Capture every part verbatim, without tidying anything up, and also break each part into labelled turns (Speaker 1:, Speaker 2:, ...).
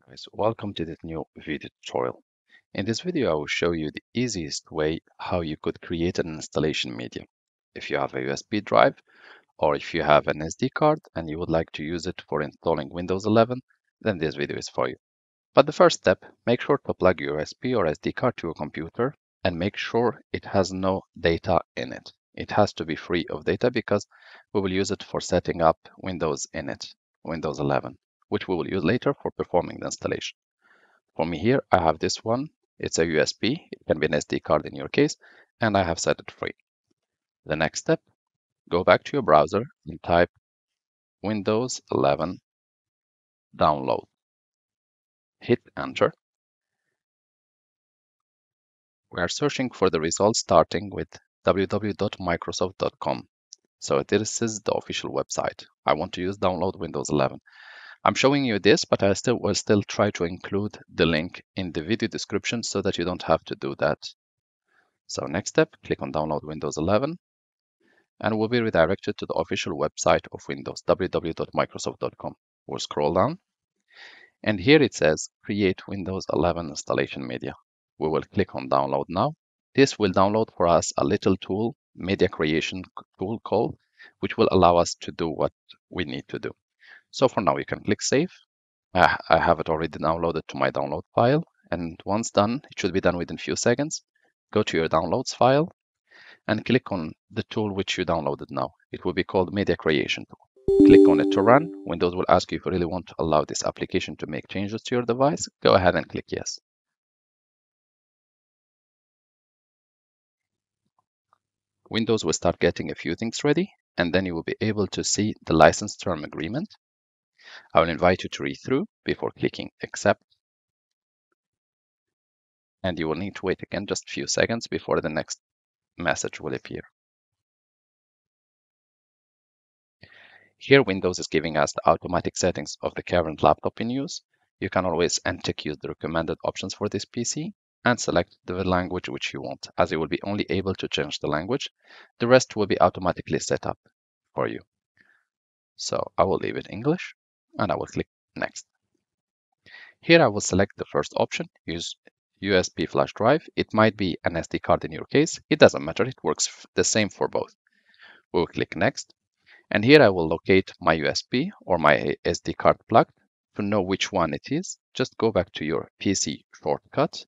Speaker 1: Guys, welcome to this new video tutorial. In this video, I will show you the easiest way how you could create an installation media. If you have a U S B drive or if you have an S D card and you would like to use it for installing Windows eleven, then this video is for you. But the first step, make sure to plug your U S B or S D card to your computer and make sure it has no data in it. It has to be free of data because we will use it for setting up Windows in it, Windows eleven, which we will use later for performing the installation. For me here, I have this one. It's a U S B. It can be an S D card in your case, and I have set it free. The next step, go back to your browser and type Windows eleven download. Hit enter. We are searching for the results starting with w w w dot microsoft dot com. So this is the official website. I want to use download Windows eleven. I'm showing you this, but I still will still try to include the link in the video description so that you don't have to do that. So next step, click on download Windows eleven and we'll be redirected to the official website of Windows, w w w dot microsoft dot com. We'll scroll down and here it says create Windows eleven installation media. We will click on download now. This will download for us a little tool, media creation tool called, which will allow us to do what we need to do. So for now, you can click save. I have it already downloaded to my download file. And once done, it should be done within a few seconds. Go to your downloads file and click on the tool which you downloaded now. It will be called Media Creation Tool. Click on it to run. Windows will ask you if you really want to allow this application to make changes to your device. Go ahead and click yes. Windows will start getting a few things ready, and then you will be able to see the license term agreement. I will invite you to read through before clicking accept. And you will need to wait again just a few seconds before the next message will appear. Here, Windows is giving us the automatic settings of the current laptop in use. You can always untick use the recommended options for this P C and select the language which you want, as you will be only able to change the language. The rest will be automatically set up for you. So I will leave it English and I will click next. Here I will select the first option, use U S B flash drive. It might be an S D card in your case. It doesn't matter. It works the same for both. We will click next. And here I will locate my U S B or my S D card plug. To know which one it is, just go back to your P C shortcut.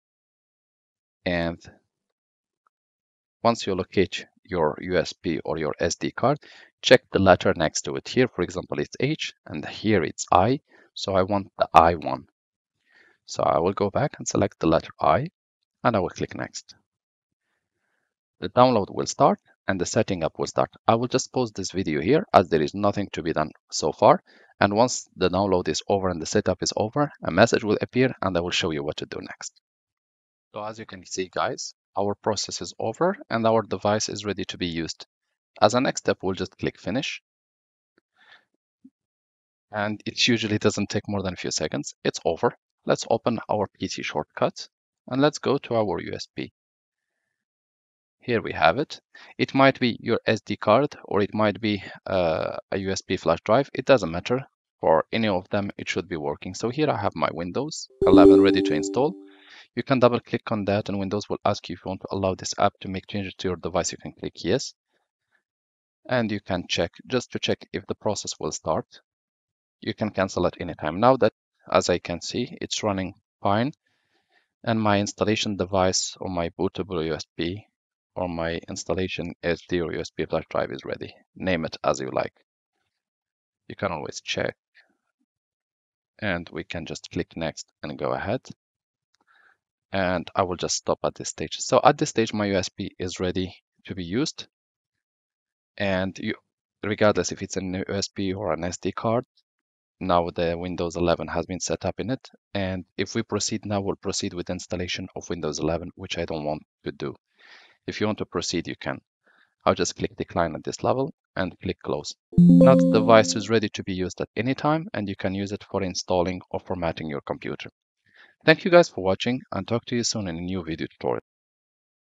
Speaker 1: And once you locate your U S B or your S D card, check the letter next to it. Here, for example, it's H and here it's I. So I want the I one. So I will go back and select the letter I and I will click next. The download will start and the setting up will start. I will just pause this video here as there is nothing to be done so far. And once the download is over and the setup is over, a message will appear and I will show you what to do next. So as you can see, guys, our process is over and our device is ready to be used. As a next step, we'll just click finish. And it usually doesn't take more than a few seconds. It's over. Let's open our P C shortcut and let's go to our U S B. Here we have it. It might be your S D card or it might be uh, a U S B flash drive. It doesn't matter. For any of them, it should be working. So here I have my Windows eleven ready to install. You can double click on that and Windows will ask you if you want to allow this app to make changes to your device. You can click yes. And you can check just to check if the process will start. You can cancel at any time. Now that, as I can see, it's running fine. And my installation device or my bootable U S B or my installation S D or U S B flash drive is ready. Name it as you like. You can always check. And we can just click next and go ahead. And I will just stop at this stage. So at this stage, my U S B is ready to be used. And you, regardless if it's an U S B or an S D card, now the Windows eleven has been set up in it. And if we proceed now, we'll proceed with installation of Windows eleven, which I don't want to do. If you want to proceed, you can. I'll just click decline at this level and click close. Now the device is ready to be used at any time and you can use it for installing or formatting your computer. Thank you guys for watching and talk to you soon in a new video tutorial.